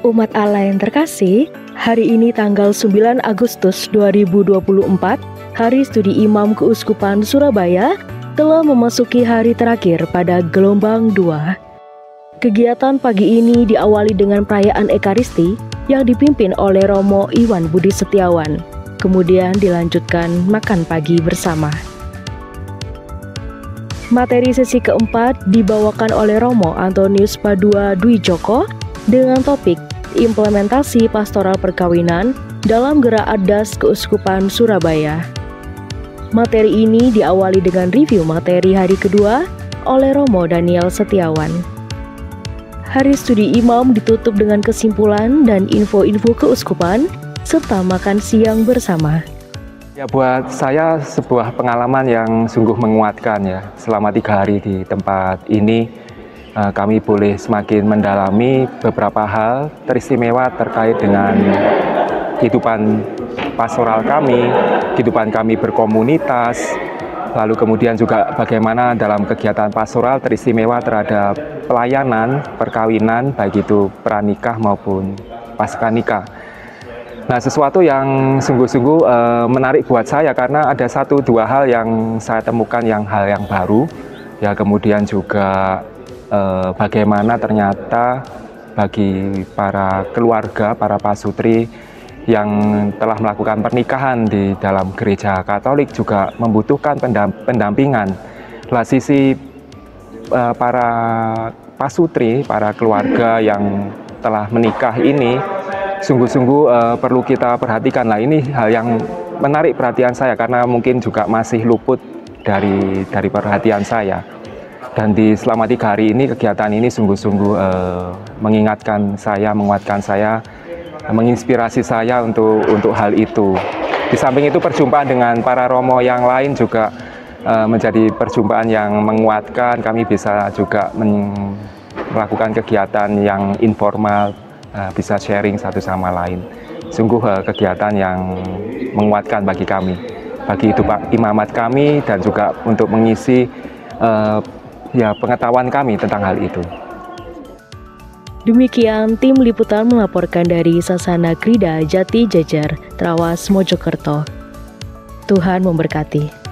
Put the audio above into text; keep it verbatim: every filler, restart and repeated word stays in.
Umat Allah yang terkasih, hari ini tanggal sembilan Agustus dua ribu dua puluh empat, Hari Studi Imam Keuskupan Surabaya telah memasuki hari terakhir pada gelombang dua. Kegiatan pagi ini diawali dengan perayaan Ekaristi yang dipimpin oleh Romo Iwan Budi Setiawan. Kemudian dilanjutkan makan pagi bersama. Materi sesi keempat dibawakan oleh Romo Antonius Padua Dwi Joko dengan topik implementasi pastoral perkawinan dalam gerak Adas Keuskupan Surabaya. Materi ini diawali dengan review materi hari kedua oleh Romo Daniel Setiawan. Hari Studi Imam ditutup dengan kesimpulan dan info-info keuskupan serta makan siang bersama. Ya, buat saya sebuah pengalaman yang sungguh menguatkan ya. Selama tiga hari di tempat ini, eh, kami boleh semakin mendalami beberapa hal teristimewa terkait dengan kehidupan pastoral kami, kehidupan kami berkomunitas, lalu kemudian juga bagaimana dalam kegiatan pastoral teristimewa terhadap pelayanan, perkawinan, baik itu pranikah maupun pasca nikah. Nah, sesuatu yang sungguh-sungguh e, menarik buat saya karena ada satu dua hal yang saya temukan yang hal yang baru. Ya, kemudian juga e, bagaimana ternyata bagi para keluarga, para pasutri yang telah melakukan pernikahan di dalam gereja Katolik juga membutuhkan pendampingan. Lah sisi e, para pasutri, para keluarga yang telah menikah ini sungguh-sungguh uh, perlu kita perhatikan. Lah ini hal yang menarik perhatian saya karena mungkin juga masih luput dari dari perhatian saya. Dan di selama tiga hari ini kegiatan ini sungguh-sungguh uh, mengingatkan saya, menguatkan saya, menginspirasi saya untuk untuk hal itu. Di samping itu perjumpaan dengan para romo yang lain juga uh, menjadi perjumpaan yang menguatkan. Kami bisa juga men- melakukan kegiatan yang informal, bisa sharing satu sama lain. Sungguh kegiatan yang menguatkan bagi kami, bagi hidup imamat kami, dan juga untuk mengisi uh, ya pengetahuan kami tentang hal itu. Demikian tim liputan melaporkan dari Sasana Krida Jati Jajar, Trawas, Mojokerto. Tuhan memberkati.